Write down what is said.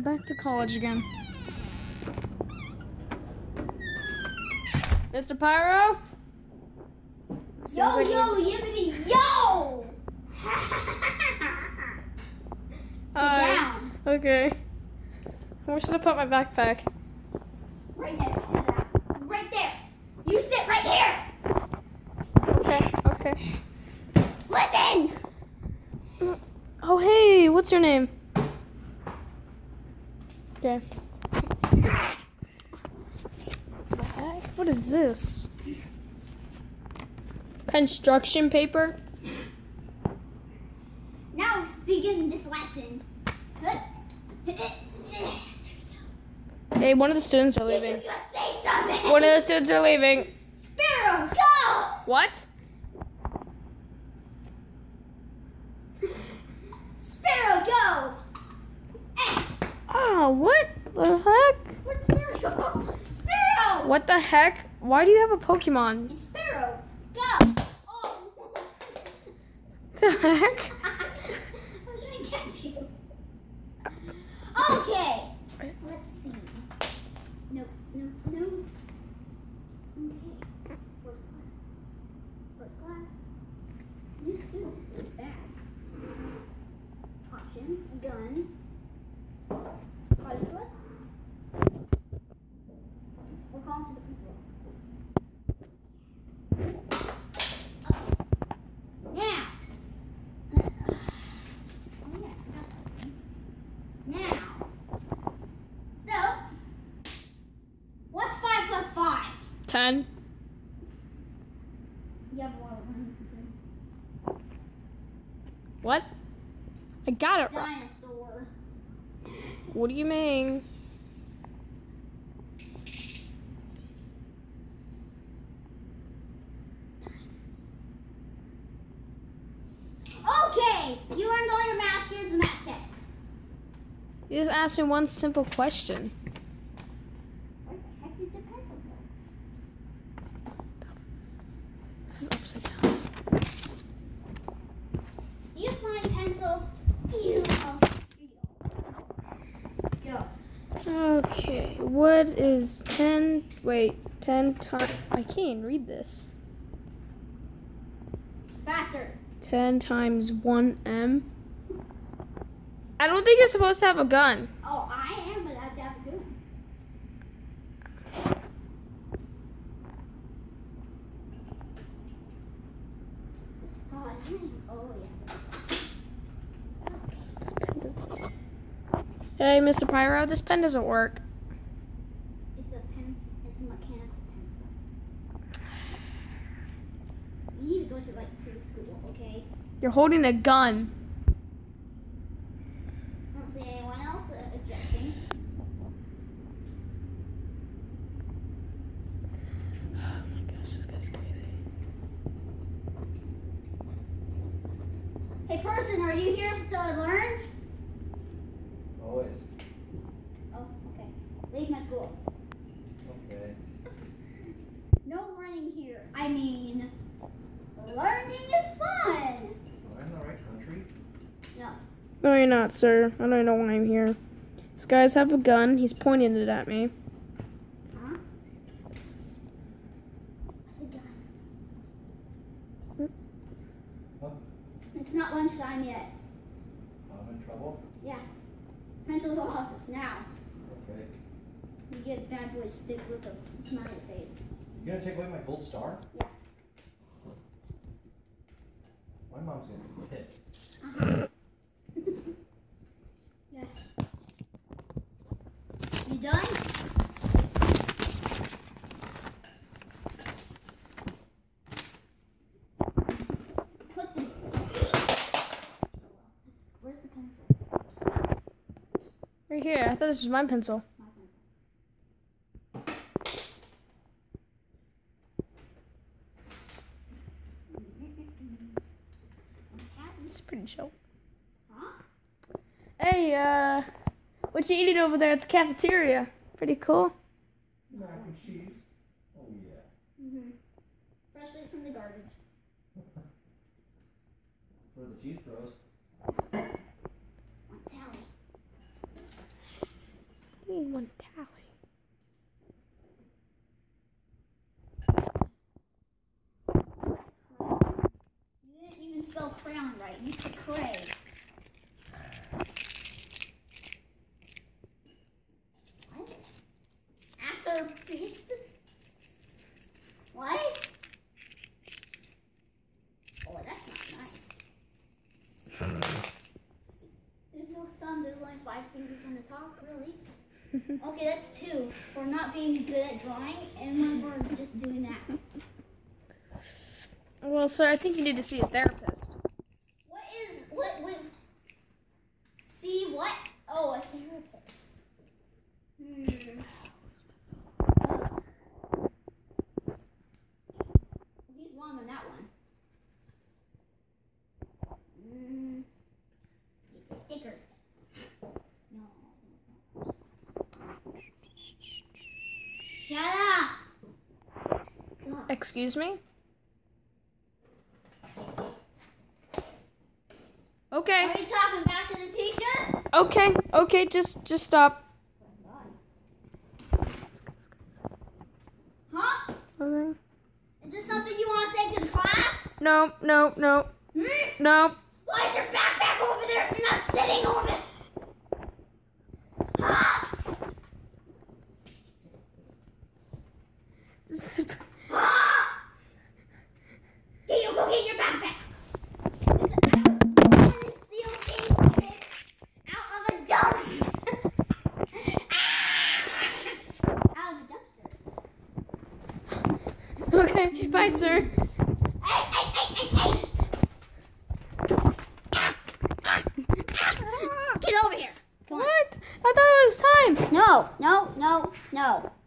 back to college again. Mr. Pyro? Yo, yippity, yo! Sit down. Okay. Where should I put my backpack? Right next to that. Right there. You sit right here. Okay. Listen. Oh, hey, what's your name? Okay. What is this? Construction paper? Now let's begin this lesson. Hey, one of the students are Did leaving. you just say something? One of the students are leaving. Sparrow, go! What? Sparrow, go! Oh, what the heck? Where'd Sparrow? Sparrow! What the heck? Why do you have a Pokemon? It's Sparrow, go! Oh! The heck? I was trying to catch you. Okay, let's see. Notes. Okay, first class. New student is back. Options, gun, party slip. We'll call him to the principal, please. Now. Oh yeah, I forgot that. Now. So, what's 5 plus 5? 10. You have a lot of learning to do. What? I got it. Dinosaur. What do you mean? Okay, you learned all your math. Here's the math test. You just asked me one simple question. Where the heck did the pencil go? This is upside down. You find pencil. You go. Okay, what is 10? Wait, 10 times. I can't even read this. Faster. 10 times 1M. I don't think you're supposed to have a gun. Oh, I am, but I have to have a gun. Oh, I didn't. Oh, yeah. Hey, Mr. Pyro, this pen doesn't work. It's a pencil. It's a mechanical pencil. You need to go to like preschool, okay? You're holding a gun. I don't see anyone else objecting. Oh my gosh, this guy's crazy. Hey, person, are you here to learn? Always. Oh, okay. Leave my school. Okay. No learning here. I mean, learning is fun. Am I in the right country? No. No, you're not, sir. I don't even know why I'm here. This guy's have a gun. He's pointing it at me. Huh? What's a gun? What? It's not lunchtime yet. I'm in trouble? Yeah. Pencil's office now. Okay. You get a bad boy stick with a smiley face. You gonna take away my gold star? Yeah. My mom's gonna be pissed. Uh-huh. Yes. You done? Put the... Where's the pencil? Right here. I thought this was my pencil. My pencil. It's pretty chill. Huh? Hey, what you eating over there at the cafeteria? Pretty cool. Mac and cheese. Oh yeah. Mm-hmm. Freshly from the garbage. For the cheese bros. On tally. mean one tally? You didn't even spell crayon right. You put cray. What? After priest? What? Oh, that's not nice. There's no thumb. There's only 5 fingers on the top. Really? Okay, that's 2 for not being good at drawing, and 1 for just doing that. Well, sir, I think you need to see a therapist. What? See what? Oh, a therapist. He's wrong on that one. Get the stickers. No. Shut up! God. Excuse me? Okay. Are you talking back to the teacher? Okay, just stop. Huh? Okay. Is there something you want to say to the class? No. Hmm? No. Why is your backpack over there if you're not sitting over there? Ah! Ah! Can you go get your backpack? Listen, I was born to steal things out of a dumpster. Out of a dumpster. Okay, bye, sir. Hey! Get over here. Come on. What? I thought it was time. No.